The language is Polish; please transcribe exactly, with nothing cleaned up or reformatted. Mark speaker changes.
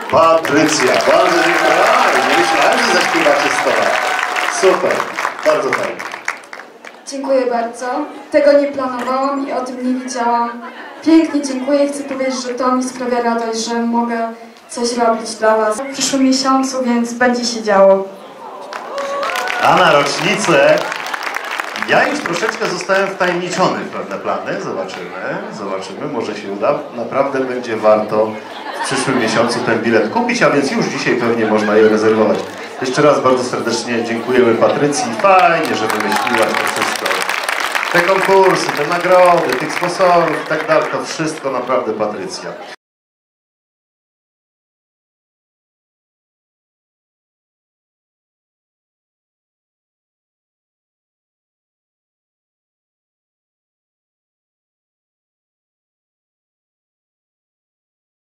Speaker 1: Patrycja, bardzo dziękuję. A, nie myślałem, że zaśpiewacie sto lat. Super, bardzo fajnie.
Speaker 2: Dziękuję bardzo. Tego nie planowałam i o tym nie wiedziałam. Pięknie dziękuję i chcę powiedzieć, że to mi sprawia radość, że mogę coś robić dla Was w przyszłym miesiącu, więc będzie się działo.
Speaker 1: A na rocznicę ja już troszeczkę zostałem wtajemniczony w pewne plany. Zobaczymy, zobaczymy, może się uda. Naprawdę będzie warto w przyszłym miesiącu ten bilet kupić, a więc już dzisiaj pewnie można je rezerwować. Jeszcze raz bardzo serdecznie dziękujemy Patrycji. Fajnie, że wymyśliłaś to wszystko. Te konkursy, te nagrody, tych sponsorów i tak dalej, to wszystko naprawdę Patrycja.